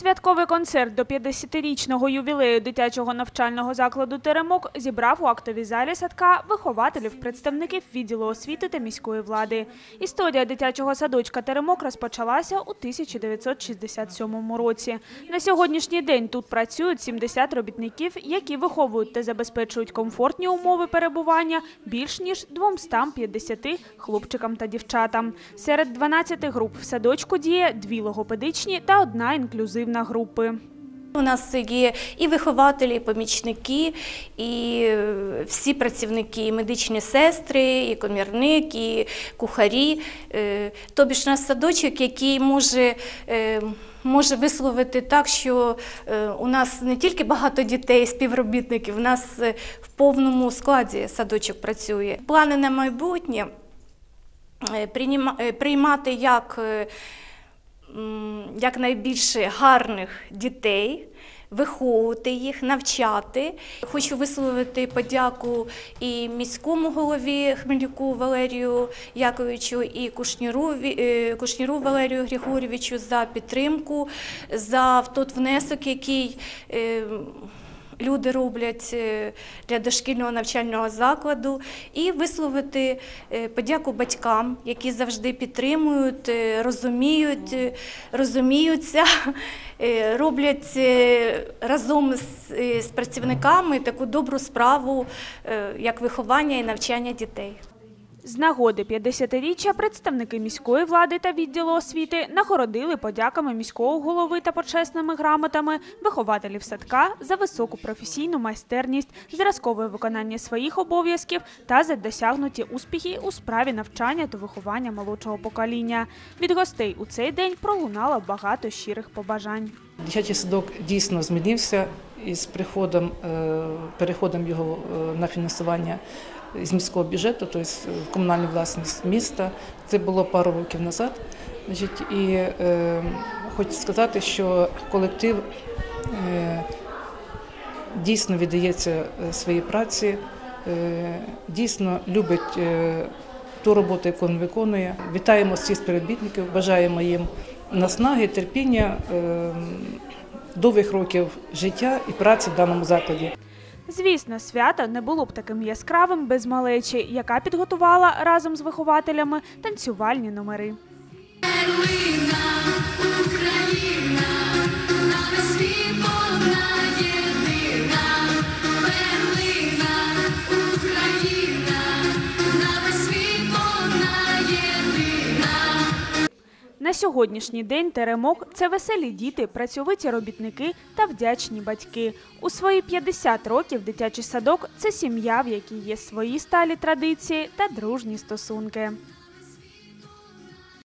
Святковий концерт до 50-річного ювілею дитячого навчального закладу «Теремок» зібрав у актовій залі садка вихователів, представників відділу освіти та міської влади. Історія дитячого садочка «Теремок» розпочалася у 1967 році. На сьогоднішній день тут працюють 70 робітників, які виховують та забезпечують комфортні умови перебування більш ніж 250 хлопчикам та дівчатам. Серед 12 груп в садочку діє 2 логопедичні та 1 інклюзивна групи. У нас є і вихователі, і помічники, і всі працівники, і медичні сестри, і комірник, і кухарі. Тобі ж наш садочок, який може висловити так, що у нас не тільки багато дітей, співробітників, у нас в повному складі садочок працює. Плани на майбутнє приймати якнайбільше гарних дітей, виховувати їх, навчати. Хочу висловити подяку і міському голові Хмельнику Валерію Яковичу, і Кушніру Валерію Григорійовичу за підтримку, за той внесок, який люди роблять для дошкільного навчального закладу, і висловити подяку батькам, які завжди підтримують, розуміються, роблять разом з працівниками таку добру справу, як виховання і навчання дітей. З нагоди 50-річчя представники міської влади та відділу освіти нагородили подяками міського голови та почесними грамотами вихователів садка за високу професійну майстерність, зразкове виконання своїх обов'язків та за досягнуті успіхи у справі навчання та виховання молодшого покоління. Від гостей у цей день пролунало багато щирих побажань. Дитячий садок дійсно змінився із переходом його на фінансування з міського бюджету, тобто в комунальну власність міста. Це було пару років назад. І хочу сказати, що колектив дійсно віддається своїй праці, дійсно любить ту роботу, яку він виконує. Вітаємо всіх співробітників, бажаємо їм наснаги, терпіння, довгих років життя і праці в даному закладі. Звісно, свято не було б таким яскравим без малечі, яка підготувала разом з вихователями танцювальні номери. На сьогоднішній день «Теремок» – це веселі діти, працьовиті робітники та вдячні батьки. У свої 50 років дитячий садок – це сім'я, в якій є свої сталі традиції та дружні стосунки.